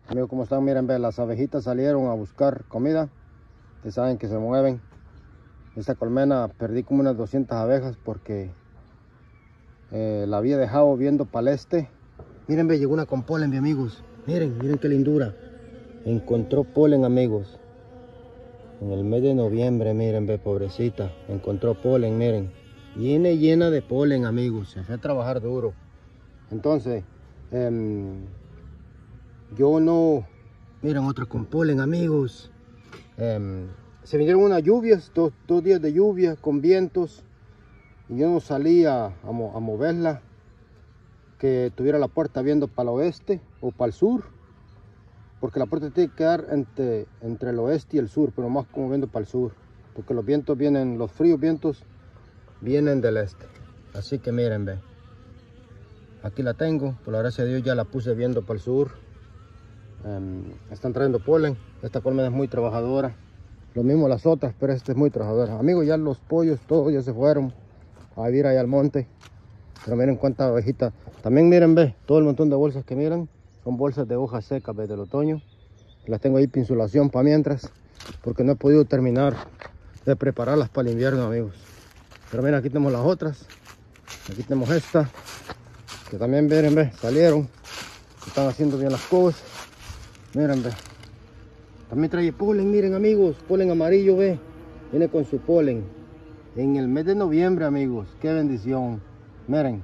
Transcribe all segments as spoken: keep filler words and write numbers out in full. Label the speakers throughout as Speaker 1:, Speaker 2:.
Speaker 1: Amigos, ¿cómo están? Miren, ve, las abejitas salieron a buscar comida. Ustedes saben que se mueven. Esta colmena perdí como unas doscientas abejas porque eh, la había dejado viendo para el este. Miren, ve, llegó una con polen, mis amigos. Miren, miren qué lindura. Encontró polen, amigos. En el mes de noviembre, miren, ve, pobrecita. Encontró polen, miren. Llena, llena de polen, amigos. Se fue a trabajar duro. Entonces, eh, yo no... Miren, otra con polen, amigos. Eh, se vinieron unas lluvias, dos, dos días de lluvia con vientos. Y yo no salía a, mo a moverla. Que tuviera la puerta viendo para el oeste o para el sur. Porque la puerta tiene que quedar entre, entre el oeste y el sur, pero más como viendo para el sur. Porque los vientos vienen, los fríos vientos vienen del este. Así que miren, ve. Aquí la tengo, por la gracia de Dios ya la puse viendo para el sur. Um, están trayendo polen. Esta colmena es muy trabajadora. Lo mismo las otras, pero esta es muy trabajadora. Amigos, ya los pollos todos ya se fueron a vivir allá al monte. Pero miren cuántas abejitas. También miren, ve, todo el montón de bolsas que miran. Son bolsas de hojas secas, ve, del otoño. Las tengo ahí para insulación para mientras. Porque no he podido terminar de prepararlas para el invierno, amigos. Pero miren, aquí tenemos las otras. Aquí tenemos esta. Que también miren, ve, salieron. Están haciendo bien las cosas. Miren, ve. También trae polen, miren, amigos. Polen amarillo, ve. Viene con su polen. En el mes de noviembre, amigos. Qué bendición. Miren.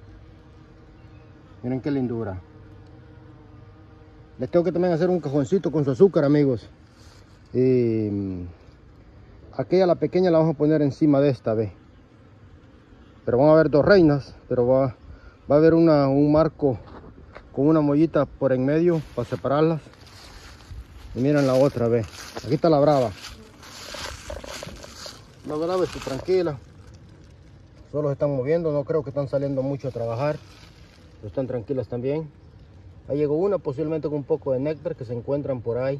Speaker 1: Miren qué lindura. Les tengo que también hacer un cajoncito con su azúcar, amigos. Y aquella, la pequeña, la vamos a poner encima de esta, ve. Pero van a haber dos reinas. Pero va, va a haber una, un marco con una mollita por en medio para separarlas. Y miren la otra, ve. Aquí está la brava. La brava está tranquila. Solo se están moviendo. No creo que están saliendo mucho a trabajar. Pero están tranquilas también. Ahí llegó una, posiblemente con un poco de néctar que se encuentran por ahí.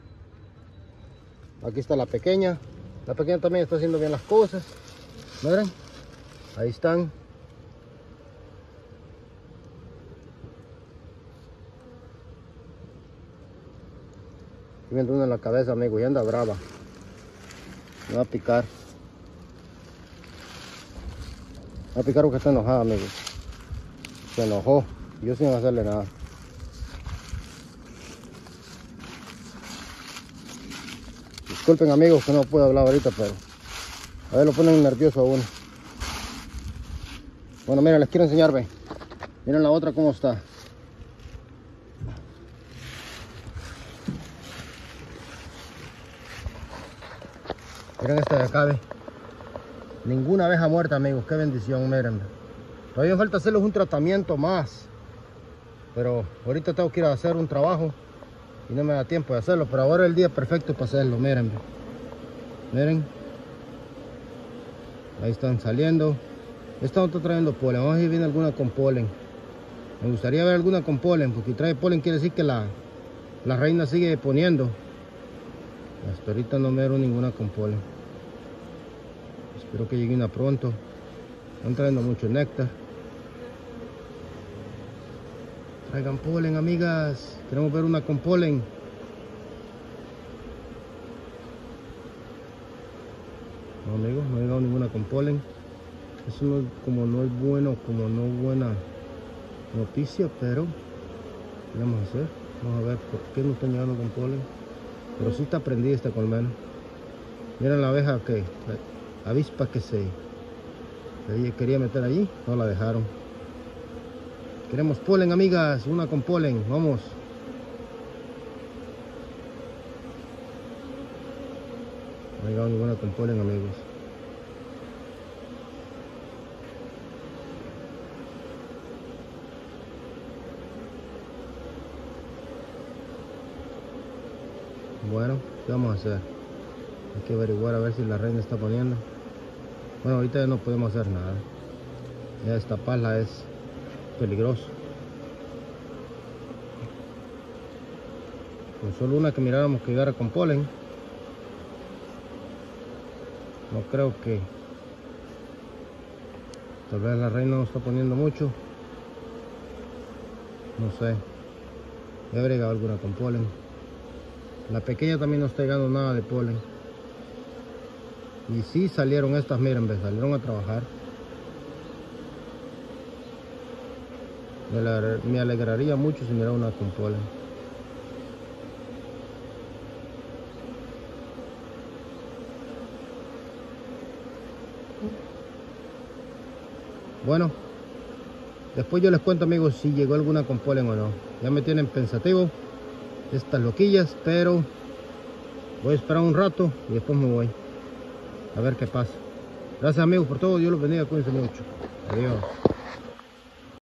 Speaker 1: Aquí está la pequeña. La pequeña también está haciendo bien las cosas. Miren. Ahí están. Viendo una en la cabeza, amigo, y anda brava. Me va a picar. Me va a picar porque está enojada, amigo. Se enojó. Yo sin hacerle nada. Disculpen, amigos, que no puedo hablar ahorita, pero a ver, lo ponen nervioso a uno. Bueno, miren, les quiero enseñar, ve. Miren la otra cómo está. Miren esta de acá, ve. Ninguna abeja muerta, amigos. Qué bendición, miren. Todavía falta hacerles un tratamiento más. Pero ahorita tengo que ir a hacer un trabajo y no me da tiempo de hacerlo. Pero ahora es el día perfecto para hacerlo, miren. Miren. Ahí están saliendo. Esta no está trayendo polen. Vamos a ver si viene alguna con polen. Me gustaría ver alguna con polen, porque trae polen quiere decir que la, la reina sigue poniendo. Hasta ahorita no me veo ninguna con polen. Espero que llegue una pronto. Están trayendo mucho néctar. Traigan polen, amigas. Queremos ver una con polen. No, amigos, no ha llegado ninguna con polen. Eso no es, como no es bueno, como no es buena noticia, pero ¿qué vamos a hacer? Vamos a ver por qué no están llegando con polen. Pero sí está prendida esta colmena. Miren la abeja que, la avispa que se que quería meter allí, no la dejaron. Queremos polen, amigas, una con polen, vamos. No ha llegado ninguna con polen, amigos. Bueno, ¿qué vamos a hacer? Hay que averiguar a ver si la reina está poniendo. Bueno, ahorita ya no podemos hacer nada. Ya destaparla es peligroso. Con solo una que miráramos que llegara con polen, no creo que... Tal vez la reina no está poniendo mucho. No sé. He agregado alguna con polen. La pequeña también no está llegando nada de polen. Y sí salieron estas, miren, me salieron a trabajar. Me, la, me alegraría mucho si mirara una con polen. Bueno, después yo les cuento, amigos, si llegó alguna con polen o no. Ya me tienen pensativo estas loquillas, pero voy a esperar un rato y después me voy a ver qué pasa. Gracias, amigos, por todo. Dios los bendiga, cuídense mucho. Adiós.